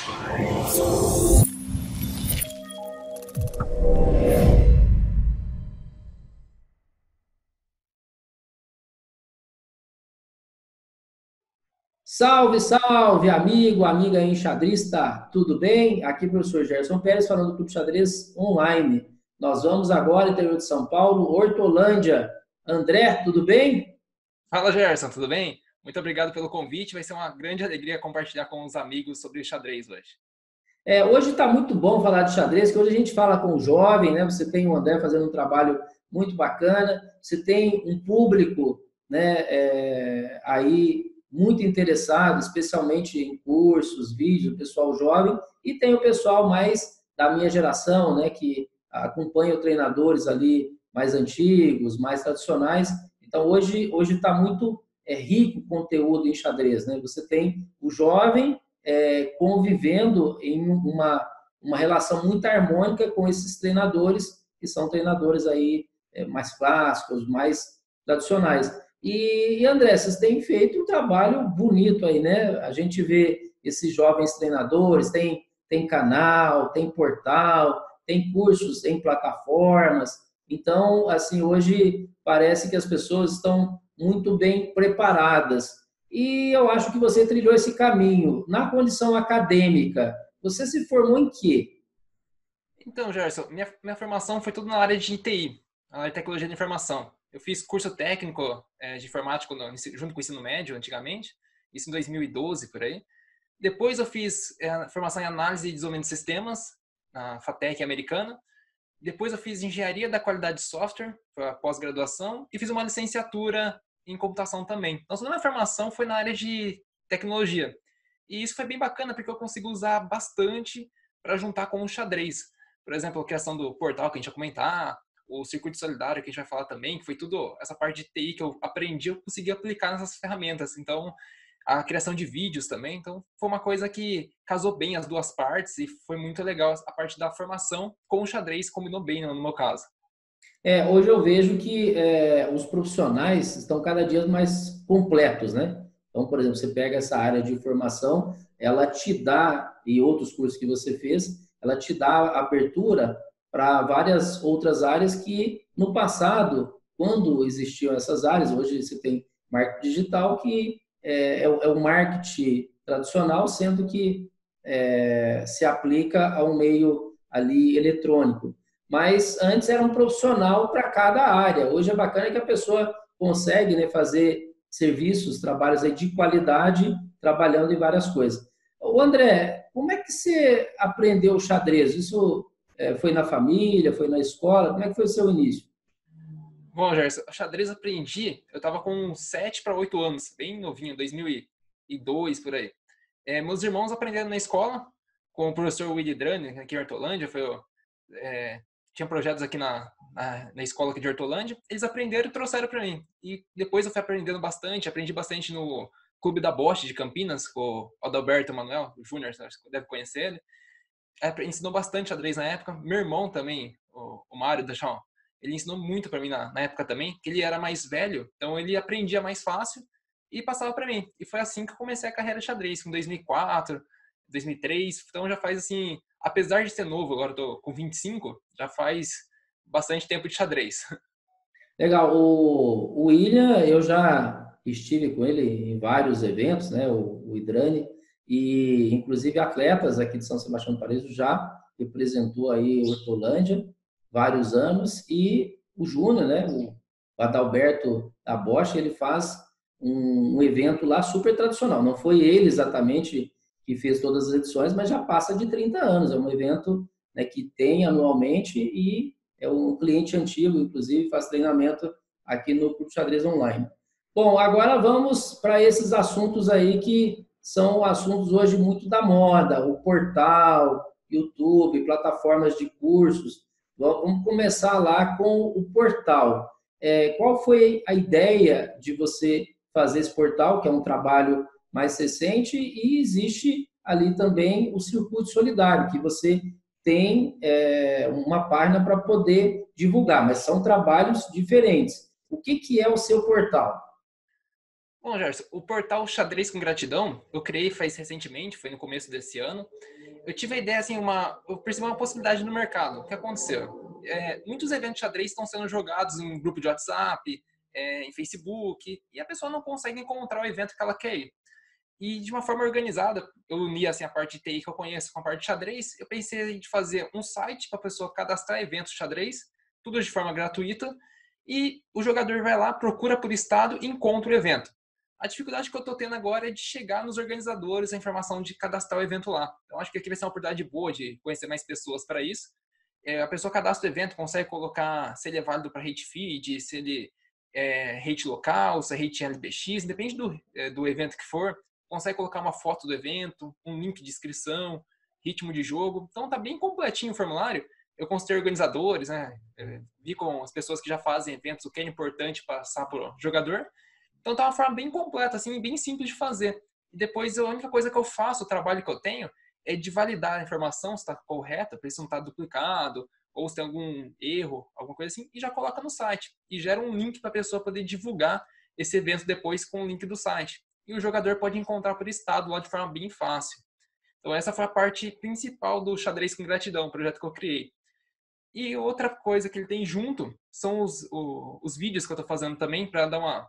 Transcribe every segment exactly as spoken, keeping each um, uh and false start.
Salve, salve, amigo, amiga enxadrista, tudo bem? Aqui é o professor Gerson Pérez falando do Clube Xadrez Online. Nós vamos agora, interior de São Paulo, Hortolândia. André, tudo bem? Fala, Gerson, tudo bem? Muito obrigado pelo convite. Vai ser uma grande alegria compartilhar com os amigos sobre xadrez hoje. É, hoje está muito bom falar de xadrez, que hoje a gente fala com o jovem, né? Você tem o André fazendo um trabalho muito bacana, você tem um público, né, é, aí muito interessado, especialmente em cursos, vídeos, o pessoal jovem, e tem o pessoal mais da minha geração, né, que acompanha os treinadores ali mais antigos, mais tradicionais. Então, hoje hoje está muito é, rico o conteúdo em xadrez, né? Você tem o jovem é, convivendo em uma, uma relação muito harmônica com esses treinadores, que são treinadores aí é, mais clássicos, mais tradicionais. E, e, André, vocês têm feito um trabalho bonito aí, né? A gente vê esses jovens treinadores, tem, tem canal, tem portal, tem cursos em plataformas. Então, assim, hoje parece que as pessoas estão muito bem preparadas. E eu acho que você trilhou esse caminho. Na condição acadêmica, você se formou em quê? Então, Gerson, minha, minha formação foi tudo na área de T I, na área de tecnologia de informação. Eu fiz curso técnico é, de informática no, junto com o ensino médio, antigamente, isso em dois mil e doze, por aí. Depois eu fiz é, formação em análise e desenvolvimento de sistemas, na FATEC americana. Depois eu fiz engenharia da qualidade de software, foi a pós-graduação, e fiz uma licenciatura em computação também. Então, toda a minha formação foi na área de tecnologia. E isso foi bem bacana, porque eu consigo usar bastante para juntar com o xadrez. Por exemplo, a criação do portal que a gente vai comentar, o circuito solidário que a gente vai falar também, que foi tudo essa parte de T I que eu aprendi, eu consegui aplicar nessas ferramentas. Então, a criação de vídeos também. Então, foi uma coisa que casou bem as duas partes e foi muito legal. A parte da formação com o xadrez combinou bem no meu caso. É, hoje eu vejo que é, os profissionais estão cada dia mais completos, né? Então, por exemplo, você pega essa área de formação, ela te dá, e outros cursos que você fez, ela te dá abertura para várias outras áreas que, no passado, quando existiam essas áreas, hoje você tem marketing digital, que é, é o é o marketing tradicional, sendo que é, se aplica a um meio ali eletrônico. Mas antes era um profissional para cada área. Hoje é bacana que a pessoa consegue, né, fazer serviços, trabalhos aí de qualidade, trabalhando em várias coisas. O André, como é que você aprendeu o xadrez? Isso é, foi na família, foi na escola? Como é que foi o seu início? Bom, Gerson, xadrez aprendi, eu estava com sete para oito anos, bem novinho, dois mil e dois por aí. É, meus irmãos aprenderam na escola, com o professor Willy Drane, aqui em Hortolândia, foi, é, tinha projetos aqui na, na, na escola aqui de Hortolândia, eles aprenderam e trouxeram para mim. E depois eu fui aprendendo bastante, aprendi bastante no Clube da Bosch de Campinas, com o Adalberto Manuel Júnior, você deve conhecer ele. É, ensinou bastante xadrez na época. Meu irmão também, o, o Mário Dachau, ele ensinou muito para mim na, na época também, que ele era mais velho, então ele aprendia mais fácil e passava para mim. E foi assim que eu comecei a carreira de xadrez, com dois mil e quatro, dois mil e três. Então já faz assim, apesar de ser novo, agora eu tô com vinte e cinco, já faz bastante tempo de xadrez. Legal. O, o William, eu já estive com ele em vários eventos, né? O, o Idrani, e inclusive atletas aqui de São Sebastião do Paraíso já representou aí Hortolândia vários anos, e o Júnior, né? O Adalberto da Bosch, ele faz um, um evento lá super tradicional. Não foi ele exatamente que fez todas as edições, mas já passa de trinta anos. É um evento, né, que tem anualmente, e é um cliente antigo, inclusive, faz treinamento aqui no Clube Xadrez Online. Bom, agora vamos para esses assuntos aí que são assuntos hoje muito da moda, o portal, YouTube, plataformas de cursos. Vamos começar lá com o portal. É, qual foi a ideia de você fazer esse portal, que é um trabalho mais recente, e existe ali também o Circuito Solidário, que você tem é, uma página para poder divulgar, mas são trabalhos diferentes. O que, que é o seu portal? Bom, Gerson, o portal Xadrez com Gratidão, eu criei faz recentemente, foi no começo desse ano. Eu tive a ideia, assim, uma, eu percebi uma possibilidade no mercado. O que aconteceu? É, muitos eventos de xadrez estão sendo jogados em grupo de WhatsApp, é, em Facebook, e a pessoa não consegue encontrar o evento que ela quer ir. E de uma forma organizada, eu uni assim, a parte de T I que eu conheço com a parte de xadrez. Eu pensei em fazer um site para a pessoa cadastrar eventos de xadrez, tudo de forma gratuita, e o jogador vai lá, procura por estado e encontra o evento. A dificuldade que eu estou tendo agora é de chegar nos organizadores a informação de cadastrar o evento lá. Então, acho que aqui vai ser uma oportunidade boa de conhecer mais pessoas para isso. É, a pessoa cadastra o evento, consegue colocar se ele é válido para hate feed, se ele é hate local, se é hate L P X, depende do, é, do evento que for. Consegue colocar uma foto do evento, um link de inscrição, ritmo de jogo. Então, tá bem completinho o formulário. Eu consultei organizadores, né? Eu vi com as pessoas que já fazem eventos o que é importante passar para o jogador. Então tá uma forma bem completa, assim, bem simples de fazer. E depois a única coisa que eu faço, o trabalho que eu tenho, é de validar a informação, se está correta, para isso não estar duplicado, ou se tem algum erro, alguma coisa assim, e já coloca no site. E gera um link para a pessoa poder divulgar esse evento depois com o link do site. E o jogador pode encontrar por estado lá de forma bem fácil. Então essa foi a parte principal do Xadrez com Gratidão, o projeto que eu criei. E outra coisa que ele tem junto são os, o, os vídeos que eu estou fazendo também para dar uma...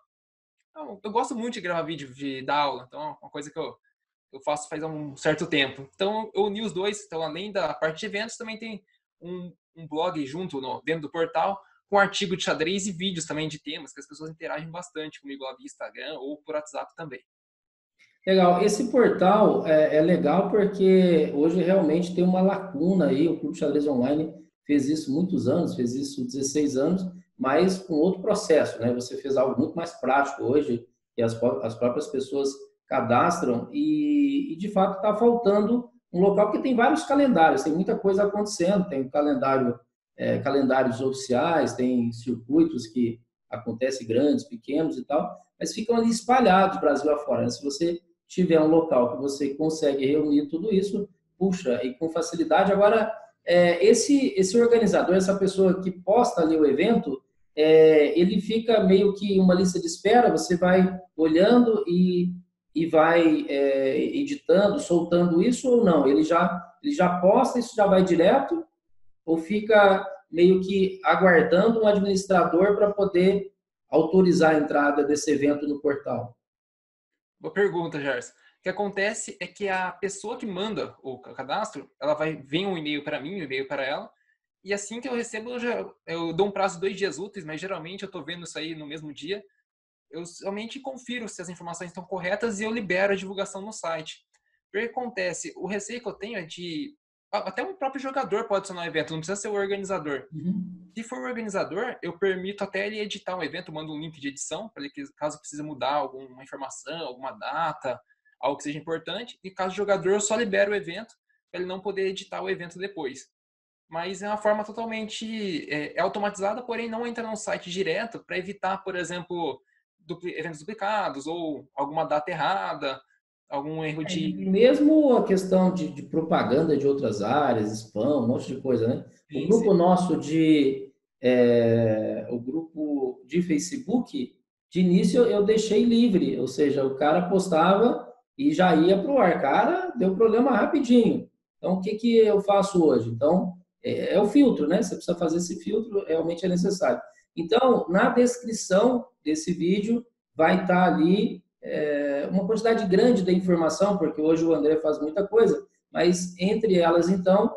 Eu gosto muito de gravar vídeo de dar aula, então é uma coisa que eu, eu faço faz um certo tempo. Então eu uni os dois, então além da parte de eventos, também tem um, um blog junto no, dentro do portal, com artigo de xadrez e vídeos também de temas, que as pessoas interagem bastante comigo lá via Instagram ou por WhatsApp também. Legal. Esse portal é, é legal porque hoje realmente tem uma lacuna aí. O Clube Xadrez Online fez isso muitos anos, fez isso dezesseis anos, mas com outro processo, né? Você fez algo muito mais prático hoje, que as, as próprias pessoas cadastram e, e de fato está faltando um local que tem vários calendários, tem muita coisa acontecendo, tem o calendário, é, calendários oficiais, tem circuitos que acontecem grandes, pequenos e tal, mas ficam ali espalhados Brasil afora, né? Se você tiver um local que você consegue reunir tudo isso, puxa, e com facilidade. Agora, é, esse, esse organizador, essa pessoa que posta ali o evento, é, ele fica meio que uma lista de espera, você vai olhando e, e vai é, editando, soltando isso ou não? Ele já, ele já posta, isso já vai direto? Ou fica meio que aguardando um administrador para poder autorizar a entrada desse evento no portal? Boa pergunta, Gerson. O que acontece é que a pessoa que manda o cadastro, ela vai vem um e-mail para mim, um e-mail para ela, e assim que eu recebo, eu, já, eu dou um prazo de dois dias úteis, mas geralmente eu estou vendo isso aí no mesmo dia. Eu somente confiro se as informações estão corretas e eu libero a divulgação no site. O que acontece? O receio que eu tenho é de... Até um próprio jogador pode adicionar um evento, não precisa ser o organizador. Uhum. Se for o organizador, eu permito até ele editar um evento, mando um link de edição, para ele, caso precise mudar alguma informação, alguma data, algo que seja importante. E caso o jogador, eu só libero o evento, para ele não poder editar o evento depois. Mas é uma forma totalmente é, é automatizada, porém não entra no site direto, para evitar, por exemplo, dupli- eventos duplicados ou alguma data errada, algum erro É, de... e mesmo a questão de, de propaganda de outras áreas, spam, um monte de coisa, né? O Sim, sim. grupo nosso de, é, o grupo de Facebook, de início eu deixei livre, ou seja, o cara postava e já ia para o ar. Cara, deu problema rapidinho. Então, o que, que eu faço hoje? Então, é, é o filtro, né? Você precisa fazer esse filtro, realmente é necessário. Então, na descrição desse vídeo vai estar ali é, uma quantidade grande de informação, porque hoje o André faz muita coisa, mas entre elas, então,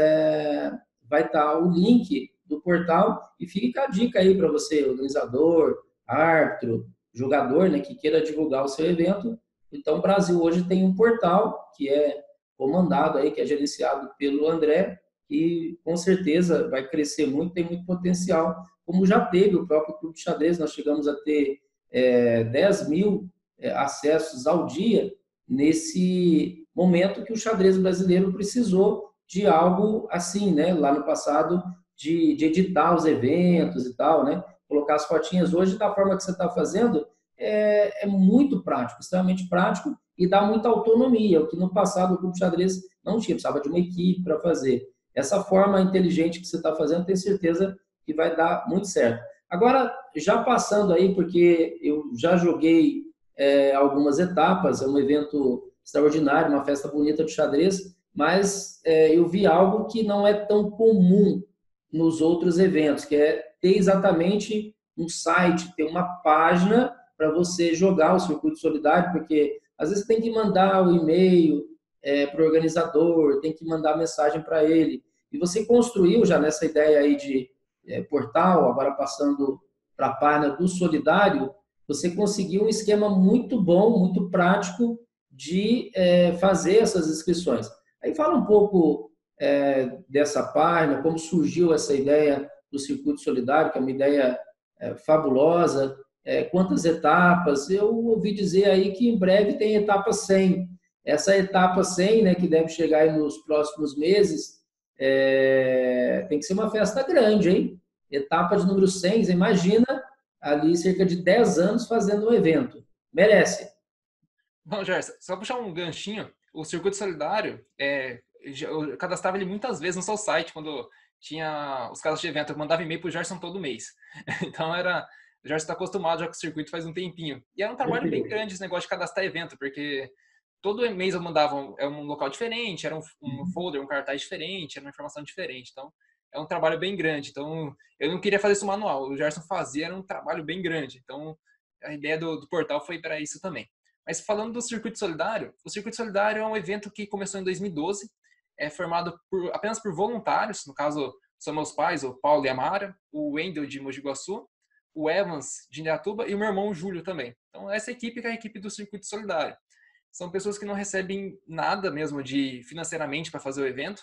é, vai estar o link do portal e fica a dica aí para você, organizador, árbitro, jogador, né, que queira divulgar o seu evento. Então, o Brasil hoje tem um portal que é comandado aí, que é gerenciado pelo André, e com certeza vai crescer muito, tem muito potencial, como já teve o próprio Clube de Xadrez, nós chegamos a ter é, dez mil é, acessos ao dia nesse momento que o xadrez brasileiro precisou de algo assim, né? Lá no passado, de, de editar os eventos e tal, né? Colocar as fotinhas hoje da forma que você está fazendo é, é muito prático, extremamente prático e dá muita autonomia, o que no passado o Clube de Xadrez não tinha, precisava de uma equipe para fazer. Essa forma inteligente que você está fazendo, tenho certeza que vai dar muito certo. Agora, já passando aí, porque eu já joguei é, algumas etapas, é um evento extraordinário, uma festa bonita de xadrez, mas é, eu vi algo que não é tão comum nos outros eventos, que é ter exatamente um site, ter uma página para você jogar o circuito solidário, porque às vezes você tem que mandar o e-mail é, para o organizador, tem que mandar mensagem para ele. E você construiu já nessa ideia aí de é, portal, agora passando para a página do Solidário, você conseguiu um esquema muito bom, muito prático de é, fazer essas inscrições. Aí fala um pouco é, dessa página, como surgiu essa ideia do Circuito Solidário, que é uma ideia é, fabulosa, é, quantas etapas. Eu ouvi dizer aí que em breve tem etapa cem. Essa etapa cem, né, que deve chegar aí nos próximos meses, é, tem que ser uma festa grande, hein? Etapa de número cem, você imagina ali cerca de dez anos fazendo um evento. Merece. Bom, Gerson, só puxar um ganchinho, o Circuito Solidário, é, eu cadastrava ele muitas vezes no seu site, quando tinha os casos de evento, eu mandava e-mail pro Gerson todo mês. Então era, o Gerson está acostumado já com o circuito faz um tempinho. E era um trabalho bem grande esse negócio de cadastrar evento, porque todo mês eu mandava um, é um local diferente, era um, um folder, um cartaz diferente, era uma informação diferente. Então é um trabalho bem grande. Então eu não queria fazer isso manual, o Gerson fazia, era um trabalho bem grande. Então a ideia do, do portal foi para isso também. Mas falando do Circuito Solidário, o Circuito Solidário é um evento que começou em dois mil e doze, é formado por, apenas por voluntários, no caso são meus pais, o Paulo e a Mara, o Wendel de Mogi Guaçu, o Evans de Indaiatuba e o meu irmão o Júlio também. Então essa equipe é a equipe do Circuito Solidário. São pessoas que não recebem nada mesmo de financeiramente para fazer o evento.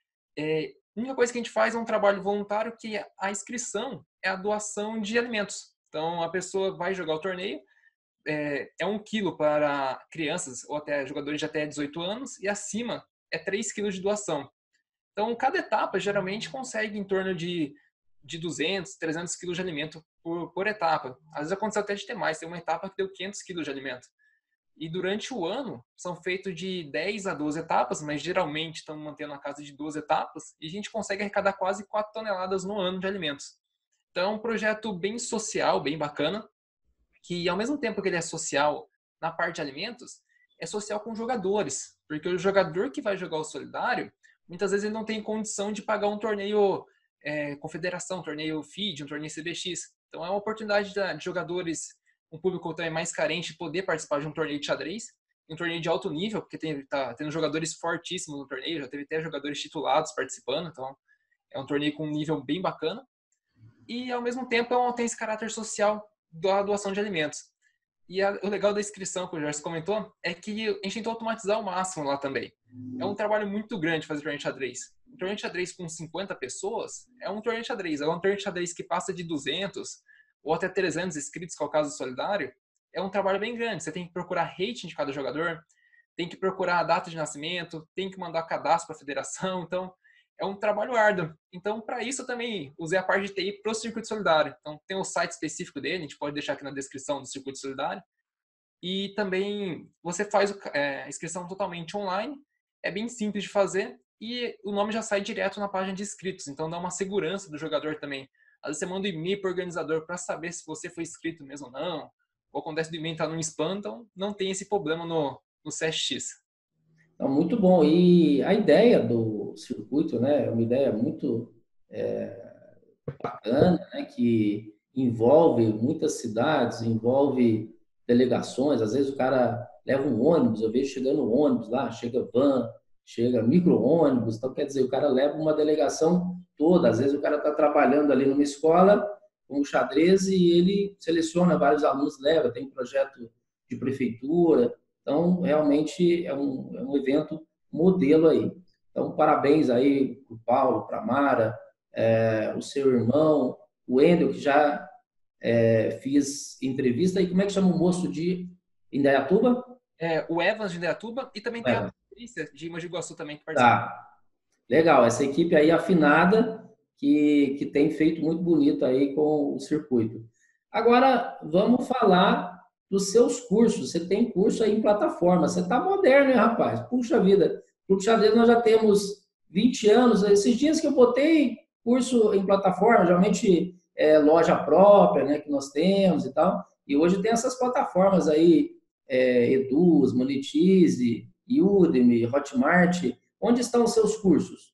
É, a única coisa que a gente faz é um trabalho voluntário, que a inscrição é a doação de alimentos. Então a pessoa vai jogar o torneio, é, é um quilo para crianças ou até jogadores de até dezoito anos, e acima é três quilos de doação. Então, cada etapa geralmente consegue em torno de, de duzentos, trezentos quilos de alimento por, por etapa. Às vezes aconteceu até de ter mais, tem uma etapa que deu quinhentos quilos de alimento. E durante o ano são feitos de dez a doze etapas, mas geralmente estão mantendo a casa de doze etapas, e a gente consegue arrecadar quase quatro toneladas no ano de alimentos. Então, é um projeto bem social, bem bacana, que ao mesmo tempo que ele é social na parte de alimentos, é social com jogadores, porque o jogador que vai jogar o solidário, muitas vezes ele não tem condição de pagar um torneio é, confederação, um torneio F I D, um torneio C B X. Então é uma oportunidade de jogadores, um público também mais carente, poder participar de um torneio de xadrez, um torneio de alto nível, porque tem tá tendo jogadores fortíssimos no torneio, já teve até jogadores titulados participando, então é um torneio com um nível bem bacana. E ao mesmo tempo tem esse caráter social da doação de alimentos. E a, o legal da inscrição, que o Jorge comentou, é que a gente tentou automatizar ao máximo lá também. É um trabalho muito grande fazer torneio de xadrez. Um torneio de xadrez com cinquenta pessoas é um torneio de xadrez. É um torneio de xadrez que passa de duzentos ou até trezentos inscritos, que é o caso do solidário. É um trabalho bem grande. Você tem que procurar rating de cada jogador, tem que procurar a data de nascimento, tem que mandar cadastro para a federação. Então, é um trabalho árduo. Então, para isso, eu também usei a parte de T I para o Circuito Solidário. Então, tem o site específico dele, a gente pode deixar aqui na descrição do Circuito Solidário. E também você faz é, a inscrição totalmente online, é bem simples de fazer, e o nome já sai direto na página de inscritos. Então, dá uma segurança do jogador também. Às vezes você manda um e-mail para o organizador para saber se você foi inscrito mesmo ou não, ou acontece do e-mail estar no spam, então não tem esse problema no, no C S X. Então, muito bom. E a ideia do circuito, né, é uma ideia muito é, bacana, né, que envolve muitas cidades, envolve delegações. Às vezes o cara leva um ônibus, eu vejo chegando um ônibus lá, chega van, chega micro-ônibus. Então, quer dizer, o cara leva uma delegação toda. Às vezes o cara está trabalhando ali numa escola com o xadrez e ele seleciona vários alunos, leva, tem um projeto de prefeitura. Então, realmente é um, é um evento modelo aí. Então, parabéns aí para o Paulo, para a Mara, é, o seu irmão, o Wendel, que já é, fiz entrevista. E como é que chama o moço de Indaiatuba? É, o Evans de Indaiatuba, e também tem a Patrícia de Mogi Guaçu também que participa. Tá. Legal, essa equipe aí afinada, que, que tem feito muito bonito aí com o circuito. Agora, vamos falar dos seus cursos. Você tem curso aí em plataforma. Você está moderno, hein, rapaz? Puxa vida. Clube Xadrez, nós já temos vinte anos. Esses dias que eu botei curso em plataforma, geralmente é loja própria, né, que nós temos e tal. E hoje tem essas plataformas aí é, Eduz, Monetize, Udemy, Hotmart? Onde estão os seus cursos?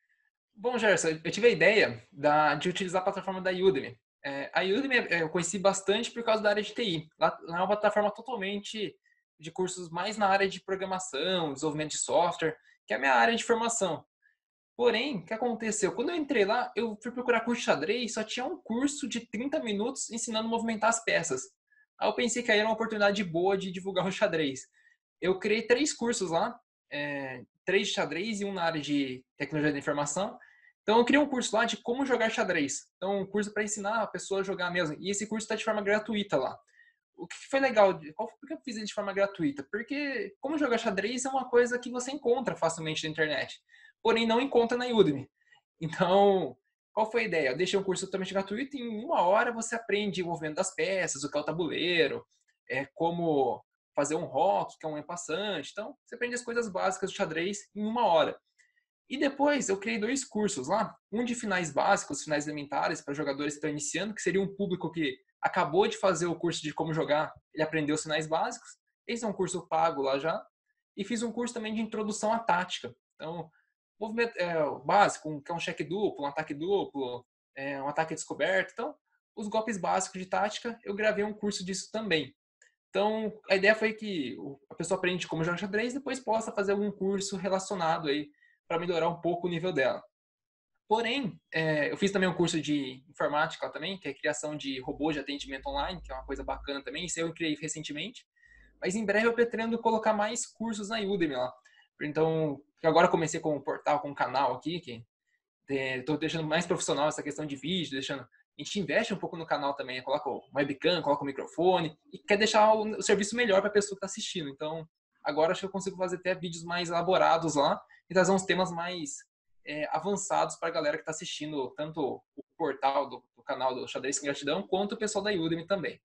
Bom, Gerson, eu tive a ideia da, de utilizar a plataforma da Udemy. É, a Udemy é, eu conheci bastante por causa da área de T I. Lá, lá é uma plataforma totalmente de cursos mais na área de programação, desenvolvimento de software, que é a minha área de formação. Porém, o que aconteceu? Quando eu entrei lá, eu fui procurar curso de xadrez e só tinha um curso de trinta minutos ensinando a movimentar as peças. Aí eu pensei que aí era uma oportunidade boa de divulgar o xadrez. Eu criei três cursos lá, é, três de xadrez e um na área de tecnologia da informação. Então eu criei um curso lá de como jogar xadrez. Então um curso para ensinar a pessoa a jogar mesmo. E esse curso está de forma gratuita lá. O que foi legal? Qual, por que eu fiz ele de forma gratuita? Porque como jogar xadrez é uma coisa que você encontra facilmente na internet, porém não encontra na Udemy. Então, qual foi a ideia? Eu deixei um curso totalmente gratuito e em uma hora você aprende o movimento das peças, o que é o tabuleiro, é, como fazer um rock, que é um passante. Então, você aprende as coisas básicas do xadrez em uma hora. E depois eu criei dois cursos lá, um de finais básicos, finais elementares para jogadores que estão iniciando, que seria um público que acabou de fazer o curso de como jogar, ele aprendeu os finais básicos. Esse é um curso pago lá já. E fiz um curso também de introdução à tática. Então, movimento é, o básico, um, que é um cheque duplo, um ataque duplo, é, um ataque descoberto. Então, os golpes básicos de tática, eu gravei um curso disso também. Então, a ideia foi que a pessoa aprende como jogar xadrez e depois possa fazer algum curso relacionado aí para melhorar um pouco o nível dela. Porém, é, eu fiz também um curso de informática também, que é criação de robôs de atendimento online, que é uma coisa bacana também. Isso eu criei recentemente. Mas em breve eu pretendo colocar mais cursos na Udemy lá. Então, agora comecei com um portal, com um canal aqui, que estou deixando mais profissional essa questão de vídeo, deixando... A gente investe um pouco no canal também, coloca o webcam, coloca o microfone, e quer deixar o, o serviço melhor para a pessoa que está assistindo. Então, agora acho que eu consigo fazer até vídeos mais elaborados lá e trazer uns temas mais é, avançados para a galera que está assistindo, tanto o portal do, do canal do Xadrez com Gratidão, quanto o pessoal da Udemy também.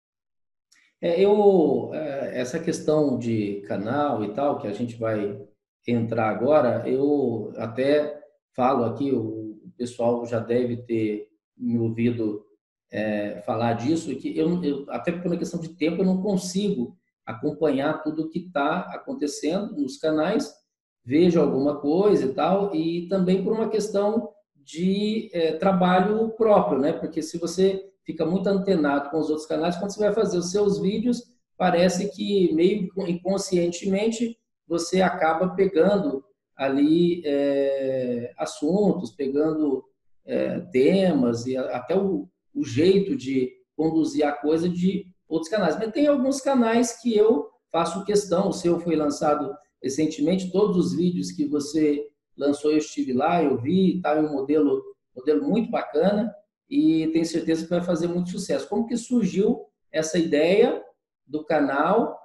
É, eu, é, essa questão de canal e tal, que a gente vai entrar agora, eu até falo aqui, o pessoal já deve ter me ouvido é, falar disso, que eu, eu, até por uma questão de tempo, eu não consigo acompanhar tudo o que está acontecendo nos canais, vejo alguma coisa e tal, e também por uma questão de é, trabalho próprio, né? Porque se você fica muito antenado com os outros canais, quando você vai fazer os seus vídeos, parece que meio inconscientemente você acaba pegando ali é, assuntos, pegando é, temas e até o, o jeito de conduzir a coisa de outros canais. Mas tem alguns canais que eu faço questão, o seu foi lançado recentemente, todos os vídeos que você lançou eu estive lá, eu vi, está um modelo, modelo muito bacana e tenho certeza que vai fazer muito sucesso. Como que surgiu essa ideia do canal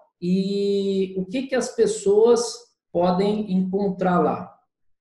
e o que, que as pessoas podem encontrar lá?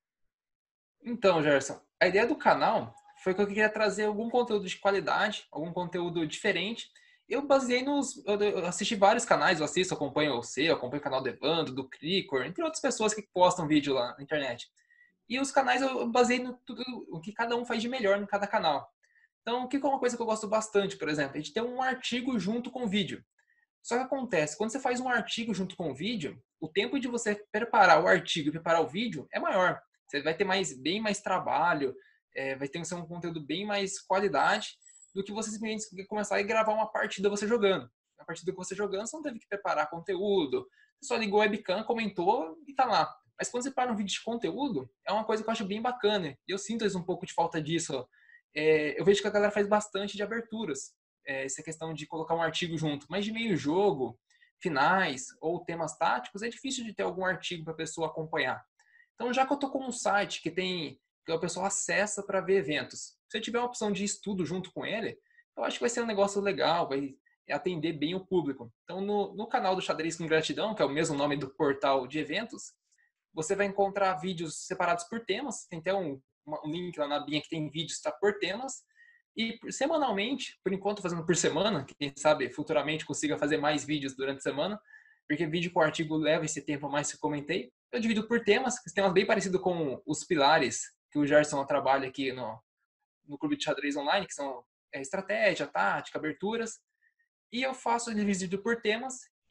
Então, Gerson, a ideia do canal foi que eu queria trazer algum conteúdo de qualidade, algum conteúdo diferente. Eu baseei nos... Eu assisti vários canais, eu assisto, acompanho o seu, acompanho o canal do Evandro, do Cricor, entre outras pessoas que postam vídeo lá na internet. E os canais eu baseei no tudo, o que cada um faz de melhor em cada canal. Então, o que é uma coisa que eu gosto bastante, por exemplo? A gente tem um artigo junto com o vídeo. Só que acontece, quando você faz um artigo junto com o vídeo, o tempo de você preparar o artigo e preparar o vídeo é maior. Você vai ter mais, bem mais trabalho, é, vai ter um conteúdo bem mais qualidade do que você simplesmente começar a gravar uma partida você jogando. A partida que você jogando, você não teve que preparar conteúdo, você só ligou o webcam, comentou e tá lá. Mas quando você para um vídeo de conteúdo, é uma coisa que eu acho bem bacana. E eu sinto um pouco de falta disso. É, eu vejo que a galera faz bastante de aberturas. É, essa questão de colocar um artigo junto. Mas de meio jogo, finais ou temas táticos, é difícil de ter algum artigo para a pessoa acompanhar. Então, já que eu estou com um site que tem que a pessoa acessa para ver eventos, se eu tiver uma opção de estudo junto com ele, eu acho que vai ser um negócio legal, vai atender bem o público. Então, no, no canal do Xadrez com Gratidão, que é o mesmo nome do portal de eventos, você vai encontrar vídeos separados por temas. Tem até um, um link lá na abinha que tem vídeos tá, por temas. E semanalmente, por enquanto fazendo por semana, quem sabe futuramente consiga fazer mais vídeos durante a semana, porque vídeo com artigo leva esse tempo a mais que eu comentei. Eu divido por temas, temas bem parecidos com os pilares que o Gerson trabalha aqui no, no Clube de Xadrez Online, que são é, estratégia, tática, aberturas. E eu faço dividido por temas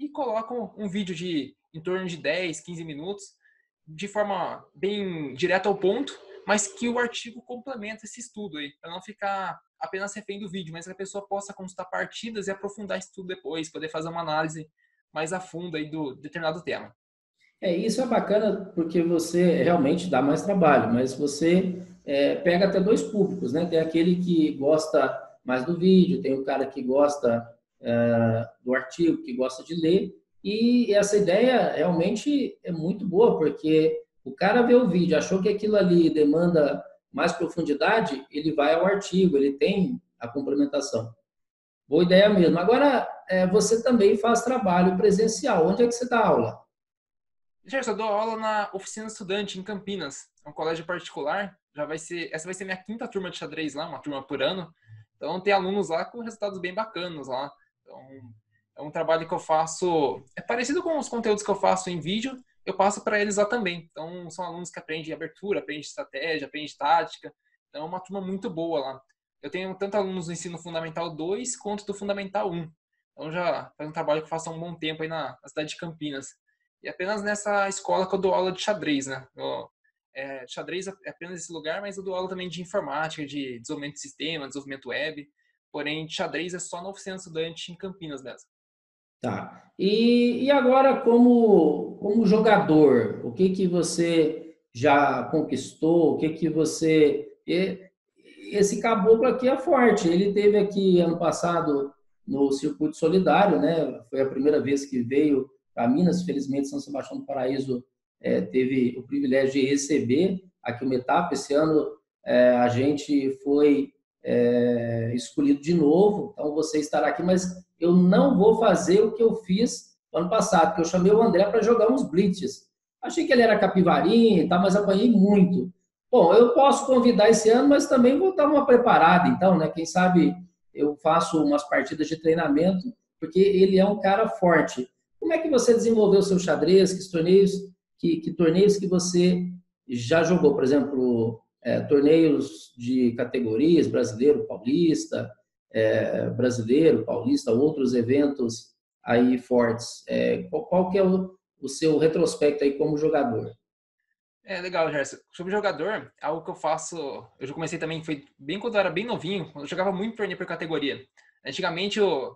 e coloco um vídeo de em torno de dez, quinze minutos, de forma bem direta ao ponto, mas que o artigo complementa esse estudo aí, para não ficar apenas refém do vídeo, mas que a pessoa possa consultar partidas e aprofundar esse estudo depois, poder fazer uma análise mais a fundo aí do determinado tema. É, isso é bacana porque você realmente dá mais trabalho, mas você é, pega até dois públicos, né? Tem aquele que gosta mais do vídeo, tem o cara que gosta é, do artigo, que gosta de ler, e essa ideia realmente é muito boa, porque o cara vê o vídeo, achou que aquilo ali demanda mais profundidade, ele vai ao artigo, ele tem a complementação. Boa ideia mesmo. Agora, é, você também faz trabalho presencial. Onde é que você dá aula? Gerson, eu dou aula na Oficina Estudante, em Campinas. É um colégio particular. Já vai ser, essa vai ser minha quinta turma de xadrez lá, uma turma por ano. Então, tem alunos lá com resultados bem bacanas lá. Então, é um trabalho que eu faço... É parecido com os conteúdos que eu faço em vídeo, eu passo para eles lá também. Então, são alunos que aprendem abertura, aprendem estratégia, aprendem tática. Então, é uma turma muito boa lá. Eu tenho tanto alunos do ensino fundamental dois quanto do fundamental um. Então, já faz um trabalho que eu faço há um bom tempo aí na, na cidade de Campinas. E apenas nessa escola que eu dou aula de xadrez, né? Eu, é, xadrez é apenas esse lugar, mas eu dou aula também de informática, de desenvolvimento de sistema, desenvolvimento web. Porém, xadrez é só na Oficina Estudante em Campinas mesmo. Tá. E, e agora, como, como jogador, o que que você já conquistou? O que que você... e- Esse caboclo aqui é forte. Ele teve aqui ano passado no Circuito Solidário, né? Foi a primeira vez que veio para Minas. Felizmente, São Sebastião do Paraíso eh, teve o privilégio de receber aqui uma etapa. Esse ano eh, a gente foi eh, escolhido de novo, então você estará aqui, mas eu não vou fazer o que eu fiz ano passado, porque eu chamei o André para jogar uns blitzes. Achei que ele era capivarinho e tal, mas apanhei muito. Bom, eu posso convidar esse ano, mas também vou dar uma preparada, então, né? Quem sabe eu faço umas partidas de treinamento, porque ele é um cara forte. Como é que você desenvolveu o seu xadrez? Que torneios que, que torneios que você já jogou? Por exemplo, é, torneios de categorias, brasileiro, paulista, é, brasileiro, paulista, outros eventos aí fortes. É, qual, qual que é o, o seu retrospecto aí como jogador? É legal, Gerson. Sobre jogador, algo que eu faço. Eu já comecei também, foi bem quando eu era bem novinho, eu jogava muito torneio por categoria. Antigamente, o,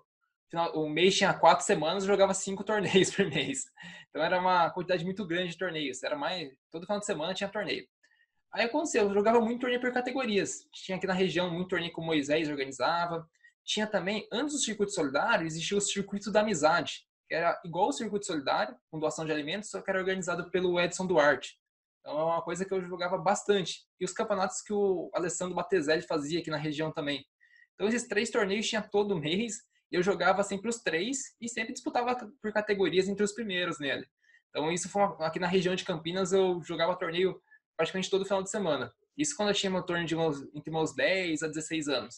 o mês tinha quatro semanas, eu jogava cinco torneios por mês. Então era uma quantidade muito grande de torneios. Era mais. Todo final de semana tinha torneio. Aí aconteceu, eu jogava muito torneio por categorias. Tinha aqui na região muito torneio que o Moisés organizava. Tinha também, antes do circuito solidário, existia o circuito da amizade, que era igual o circuito solidário, com doação de alimentos, só que era organizado pelo Edson Duarte. Então é uma coisa que eu jogava bastante. E os campeonatos que o Alessandro Batezelli fazia aqui na região também. Então esses três torneios tinha todo mês, e eu jogava sempre os três e sempre disputava por categorias entre os primeiros nele. Então isso foi uma, aqui na região de Campinas eu jogava torneio praticamente todo final de semana. Isso quando eu tinha meu torno de meus, entre meus dez a dezesseis anos.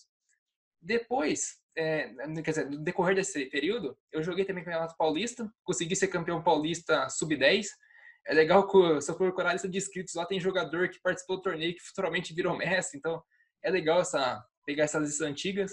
Depois, é, quer dizer, no decorrer desse período, eu joguei também Campeonato Paulista, consegui ser campeão paulista sub dez. É legal que se eu procurar a lista de inscritos, lá tem jogador que participou do torneio que futuramente virou mestre, então é legal essa, pegar essas listas antigas.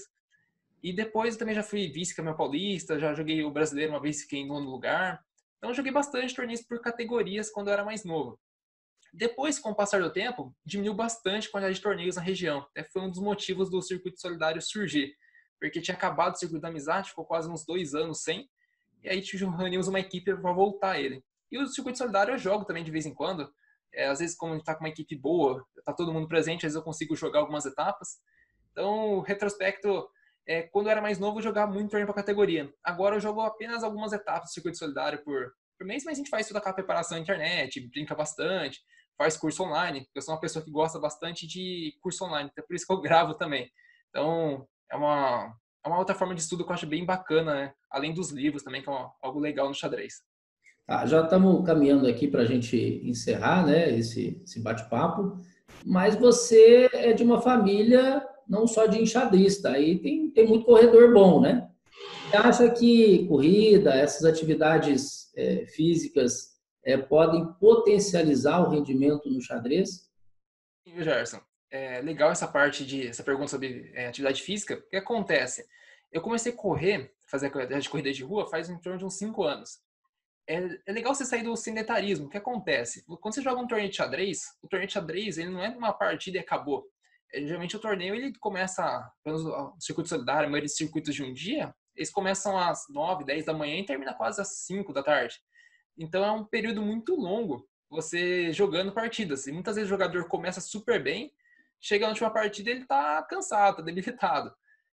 E depois eu também já fui vice-campeão paulista, já joguei o brasileiro uma vez, fiquei em nono lugar. Então eu joguei bastante torneios por categorias quando eu era mais novo. Depois, com o passar do tempo, diminuiu bastante a quantidade de torneios na região. Até foi um dos motivos do circuito solidário surgir. Porque tinha acabado o circuito da amizade, ficou quase uns dois anos sem. E aí reunimos uma equipe para voltar a ele. E o circuito solidário eu jogo também de vez em quando. É, às vezes, como a gente está com uma equipe boa, está todo mundo presente, às vezes eu consigo jogar algumas etapas. Então, retrospecto, é, quando eu era mais novo, eu jogava muito torneio para categoria. Agora eu jogo apenas algumas etapas do circuito solidário por, por mês, mas a gente faz toda aquela preparação na internet, brinca bastante, faz curso online. Eu sou uma pessoa que gosta bastante de curso online, então é por isso que eu gravo também. Então, é uma, é uma outra forma de estudo que eu acho bem bacana, né? Além dos livros também, que é uma, algo legal no xadrez. Tá, já estamos caminhando aqui para a gente encerrar, né, esse, esse bate-papo, mas você é de uma família não só de enxadrista, aí tem, tem muito corredor bom, né? Você acha que corrida, essas atividades é, físicas é, podem potencializar o rendimento no xadrez? E, Gerson, é legal essa parte de essa pergunta sobre é, atividade física. O que acontece? Eu comecei a correr, fazer a de corrida de rua faz em torno de uns cinco anos. É, é legal você sair do sedentarismo. O que acontece? Quando você joga um torneio de xadrez, o torneio de xadrez ele não é uma partida e acabou. É, geralmente o torneio ele começa, pelo circuito solidário, a maioria dos circuitos de um dia, eles começam às nove, dez da manhã e termina quase às cinco da tarde. Então é um período muito longo você jogando partidas. E muitas vezes o jogador começa super bem, chega na última partida ele tá cansado, tá debilitado.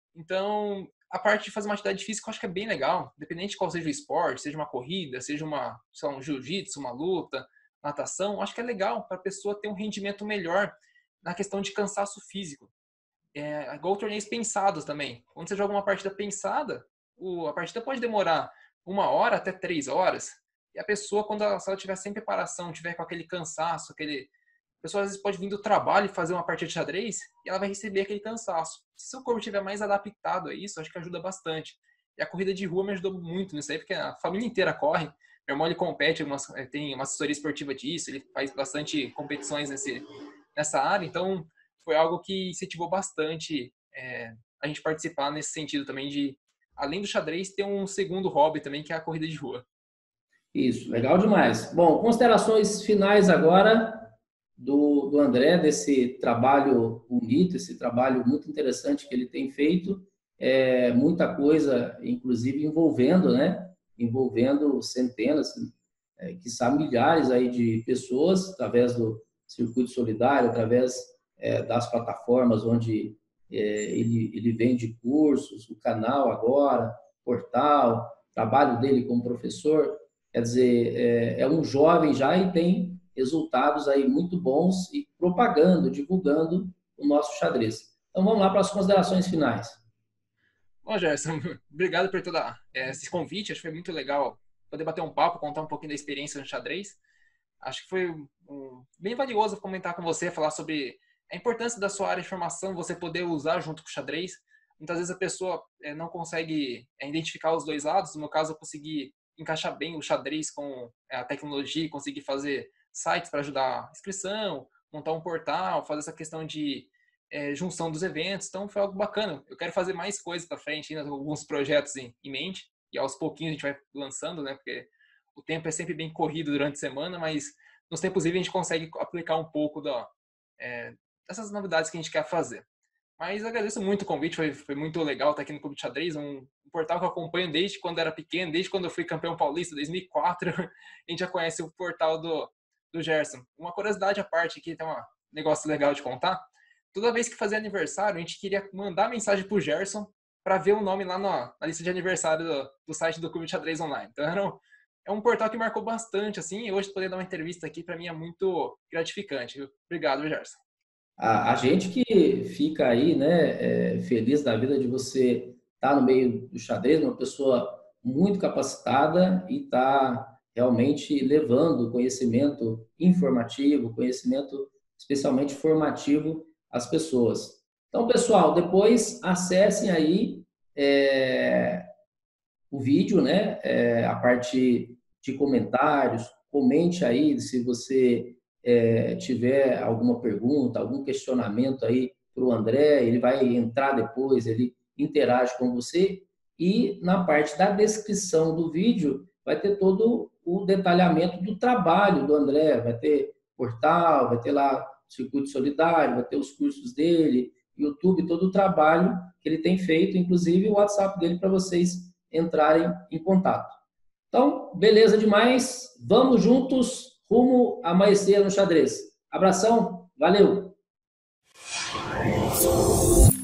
Então, a parte de fazer uma atividade física eu acho que é bem legal, independente de qual seja o esporte, seja uma corrida, seja uma, sei lá, um jiu-jitsu, uma luta, natação, eu acho que é legal para a pessoa ter um rendimento melhor na questão de cansaço físico. É igual torneios pensados também. Quando você joga uma partida pensada, o, a partida pode demorar uma hora até três horas, e a pessoa, quando ela, se ela tiver sem preparação, tiver com aquele cansaço, aquele... A pessoa às vezes pode vir do trabalho e fazer uma partida de xadrez e ela vai receber aquele cansaço. Se seu corpo estiver mais adaptado a isso, acho que ajuda bastante. E a corrida de rua me ajudou muito nisso aí, porque a família inteira corre. Meu irmão ele compete, tem uma assessoria esportiva disso, ele faz bastante competições nesse, nessa área, então foi algo que incentivou bastante é, a gente participar nesse sentido também de, além do xadrez, ter um segundo hobby também, que é a corrida de rua. Isso, legal demais. Bom, considerações finais agora do, do André, desse trabalho bonito, esse trabalho muito interessante que ele tem feito, é, muita coisa, inclusive envolvendo, né, envolvendo centenas, é, quiçá milhares aí de pessoas, através do Circuito Solidário, através é, das plataformas onde é, ele, ele vende cursos, o canal agora, portal, trabalho dele como professor. Quer dizer, é, é um jovem já e tem resultados aí muito bons e propagando, divulgando o nosso xadrez. Então vamos lá para as considerações finais. Bom, Gerson, obrigado por todo esse convite. Acho que foi muito legal poder bater um papo, contar um pouquinho da experiência no xadrez. Acho que foi um, bem valioso comentar com você, falar sobre a importância da sua área de formação, você poder usar junto com o xadrez. Muitas vezes a pessoa é, não consegue é, identificar os dois lados. No meu caso, eu consegui encaixar bem o xadrez com a tecnologia, conseguir fazer sites para ajudar a inscrição, montar um portal, fazer essa questão de é, junção dos eventos. Então foi algo bacana. Eu quero fazer mais coisas para frente, ainda alguns projetos em, em mente, e aos pouquinhos a gente vai lançando, né? Porque o tempo é sempre bem corrido durante a semana, mas nos tempos livres a gente consegue aplicar um pouco da, é, dessas novidades que a gente quer fazer. Mas eu agradeço muito o convite, foi, foi muito legal estar aqui no Clube de Xadrez, um, um portal que eu acompanho desde quando era pequeno, desde quando eu fui campeão paulista, em dois mil e quatro, a gente já conhece o portal do, do Gerson. Uma curiosidade à parte aqui, tem um negócio legal de contar. Toda vez que fazia aniversário, a gente queria mandar mensagem pro Gerson para ver o nome lá na, na lista de aniversário do, do site do Clube de Xadrez Online. Então era um, é um portal que marcou bastante, assim, e hoje poder dar uma entrevista aqui, para mim, é muito gratificante. Obrigado, Gerson. A, a gente que fica aí, né, é, feliz da vida de você estar no meio do xadrez, uma pessoa muito capacitada e está realmente levando conhecimento informativo, conhecimento especialmente formativo às pessoas. Então, pessoal, depois acessem aí é, o vídeo, né, é, a parte de comentários, comente aí se você é, tiver alguma pergunta, algum questionamento aí para o André, ele vai entrar depois, ele interage com você, e na parte da descrição do vídeo vai ter todo o detalhamento do trabalho do André, vai ter portal, vai ter lá o Circuito Solidário, vai ter os cursos dele, YouTube, todo o trabalho que ele tem feito, inclusive o WhatsApp dele para vocês entrarem em contato. Então, beleza demais, vamos juntos rumo à maestria no xadrez. Abração, valeu!